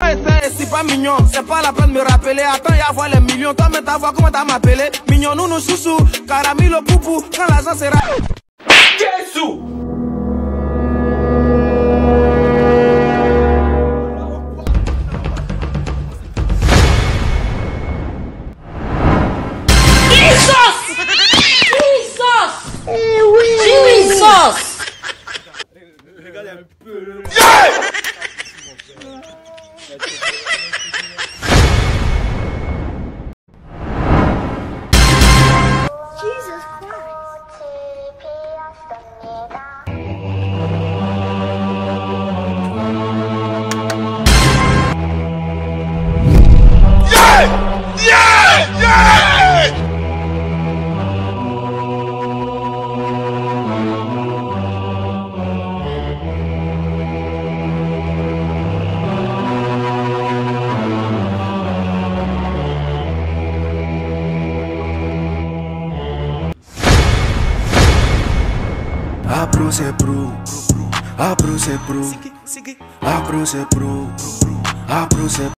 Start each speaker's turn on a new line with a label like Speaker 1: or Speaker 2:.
Speaker 1: c'est pas mignon. C'est pas la peine de me rappeler. Attends, y'a voir les millions. Toi, mais ta voix, comment t'as m'appelé? Mignon, nounou, chouchou. Caramelo, poupou. Quand l'argent sera. Jésus!
Speaker 2: Regardez un peu.
Speaker 3: Jesus Christ.
Speaker 4: Apro c'est pro, apro c'est pro, apro c'est pro, apro c'est